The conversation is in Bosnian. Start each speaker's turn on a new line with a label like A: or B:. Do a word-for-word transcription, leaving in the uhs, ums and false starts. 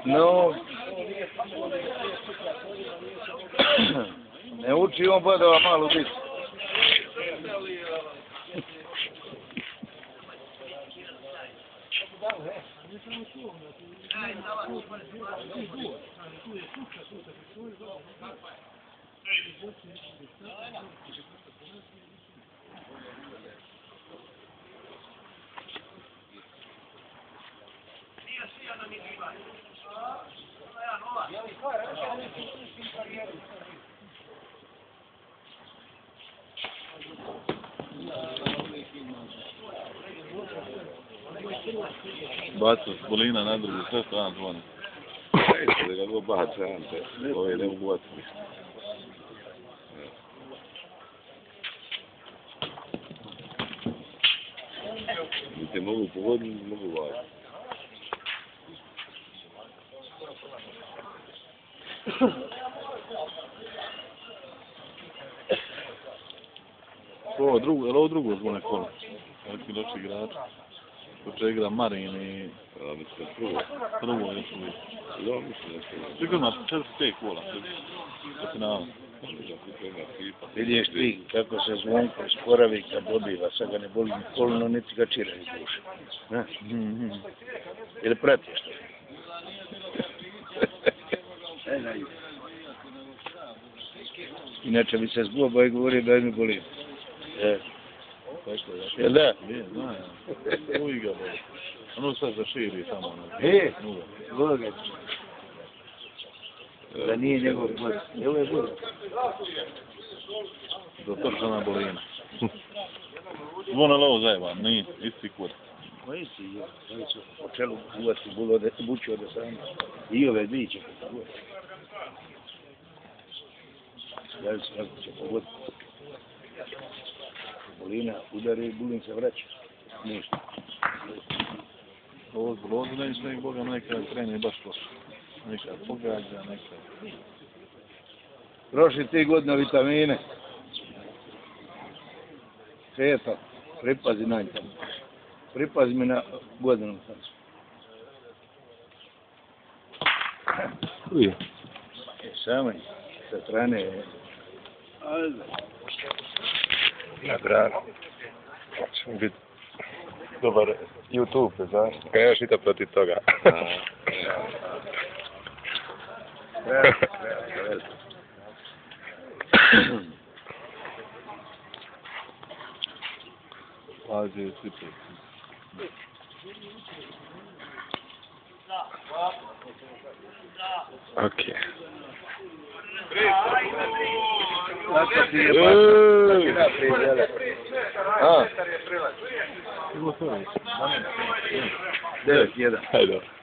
A: No. Ne uči on bodova malu biti.
B: Bacio s Bolina na drugu, sve strane zvone.
C: Da ga go baca, Ante. Ovo je ne mogu otkriti. Te mogu pogoditi, mogu vas.
B: Ovo drugo, je li ovo drugo zvone kola? Neki doći igrač. To će igra Marin i...
C: Ja mislim prvo.
B: Prvo je su
C: Ja mislim da se...
B: Sigurno imaš četiri pet kola. To ti navamo.
A: Vidiš ti kako se Zvonko isporavi kad dobiva, sad ga ne boli ni kolno, niti ga čiraju duše. Ili pratiš to? Inače bi se zgubao i govorio da mi boli. E. Jel da?
B: Je, znam ja. Uj ga boli. Ono sad zaširi samo.
A: E, Boga. Da nije njegov bod. Evo je bod.
B: Dotrčana Bolina. Zvone li ovo zajeban? Nije, isti kur.
A: Koji si, jo? Oni su po čelu uvati buću od osama. I ove dvije će pogoditi. Gledaj se kako će pogoditi. Bolina udari i Bulin se vraća. Ništa.
B: Ovo zbog ozbiljno i Boga nekad krene baš loše. Nekad pogađa, nekad...
A: Prošli ti godina vitamine. Eto, pripazi na njih. Pripazi mi na godinu.
B: Uje.
A: Samo sa strane je...
C: Nagrano. Ćemo biti dobar YouTube, znaš? Kaj još i to protiv toga?
B: Azije, Cipe.
C: Okej.
A: Tako ti je baš prijela. A?
B: Bilo to je.
A: devet jedan.
C: Hajde.